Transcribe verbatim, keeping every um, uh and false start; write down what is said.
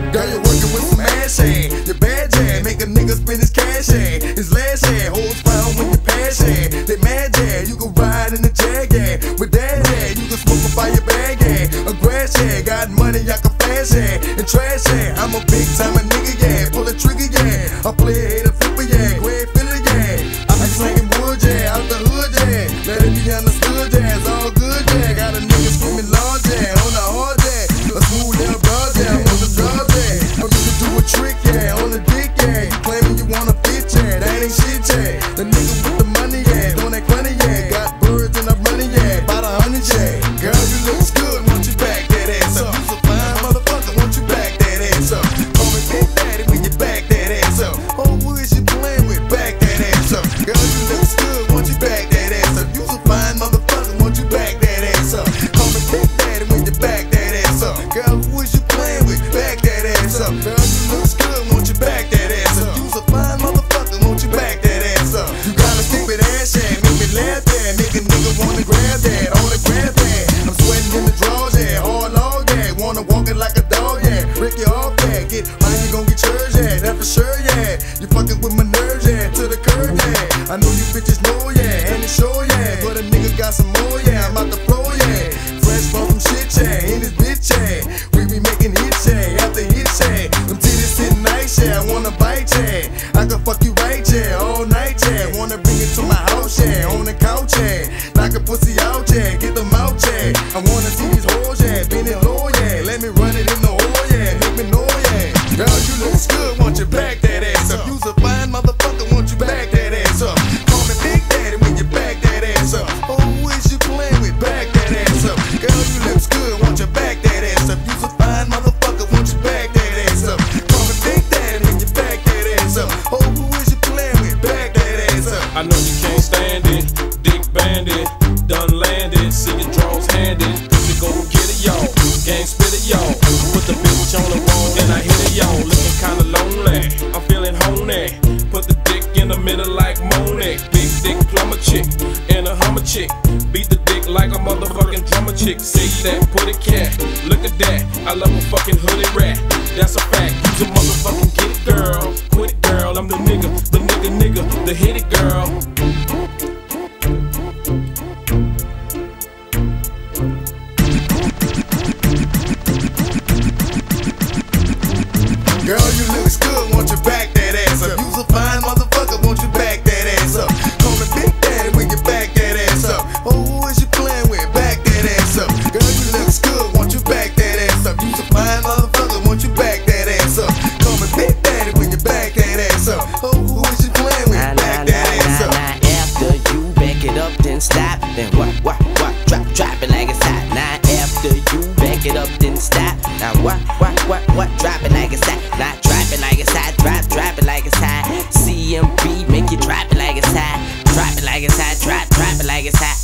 Girl, you're working with some ass hand. Your bad jam, make a nigga spend his cash hand. His last hand, holds round when you pass hand. They mad jam, you can ride in the jag yeah. With that hand, you can smoke up by your bag yeah. A grass hand, got money, I can flash hand. And trash hand, I'm a big time a nigga yeah. Pull a trigger yeah, I play a hater flipper yeah. Go ahead, fill it yeah. I be slanging wood yeah, out the hood yeah. Let it be understood yeah, it's all good yeah. Got a nigga screaming large yeah, on the hard yeah. A smooth little broad yeah, I'm on the drugs yeah. I'm just do a trick yeah, on the dick yeah. You claiming you wanna fit yeah, that ain't shit yeah. The nigga with the money yeah, doing that funny yeah. Got birds and I'm running yeah, about a hundred yeah. Girl, you looks good, won't you back that ass up? You's a fine motherfucker, won't you back that ass up? Call me Big Daddy when you back that ass up. Oh, who is you playing with? Back that ass up. Girl, you looks good, won't you back that ass up? You's a fine motherfucker, won't you back that ass up? Call me Big Daddy when you back that ass up. Girl, who is you playing with? Back that ass up. Girl, you looks good, won't you back that ass up? You's a fine motherfucker, won't you back that ass up? You got a stupid ass yeah, make me laugh yeah. Make a nigga wanna grab that, on the grab that. I'm sweating in the drawers yeah, hard log yeah. Wanna walk it like a dog yeah, break you off yeah. Get mine, you gon' get yours yeah, that for sure yeah. You fucking with my nerves yeah, to the curb yeah. I know you bitches know yeah, and it's sure yeah. But a nigga got some more yeah, I'm out the floor yeah. Fresh from some shit yeah, in this bitch yeah. We be making hits yeah, after hits yeah. Them titties sitting nice yeah, I wanna bite yeah. I can fuck you right yeah, all night yeah. Wanna bring it to my house yeah, on the couch yeah. Knock a pussy out yeah, get them out yeah. I wanna see these hoes yeah, bend it low yeah. Let me run it in the hole yeah, make me know yeah. Girl, you looks good, won't you back that ass up? You's a fine motherfucker, won't you back that ass up? Call me Big Daddy when you back that ass up. Oh, who is you playing with? Back that ass up. Girl, you looks good, won't you back that ass up? You's a fine motherfucker, won't you back that ass up? Call me Big Daddy when you back that ass up. Oh, who is you playing with? Back that ass up. I know you can't stand it, dick bandit, done landed, see your draws handed. Pussy go get it, y'all, gang spit it, y'all. Put the bitch on the wall and I hit it, y'all. Looking kinda lonely, I'm feeling honey. Put the dick in the middle like Monet. Big dick plumber chick and a hummer chick. Beat the dick like a motherfucking drummer chick. Say that, put it cat, look at that. I love a fucking hoodie rat, that's a fact. Use a motherfucking get it girl, quit it girl. I'm the nigga, the nigga nigga, the hit it girl. Girl, you looks good, won't you back that ass up? You's a fine motherfucker, won't you back that ass up? Call me Big Daddy when you back that ass up. Oh, who is you playing with? Back that ass up. Girl, you looks good, won't you back that ass up? You's a fine motherfucker, won't you back that ass up? Call me Big Daddy when you back that ass up. Oh, who is you playing with? Back that ass up. Now after you back it up, then stop. Then what, what, what? Drop, drop it like it's hot. Now after you back it up, then stop. Now what, what, what, what? Drop it like it's hot. Now drop it like it's hot. Drop, drop it like it's hot. C M B make you drop it like it's hot. Drop it like it's hot. Drop, drop it like it's hot.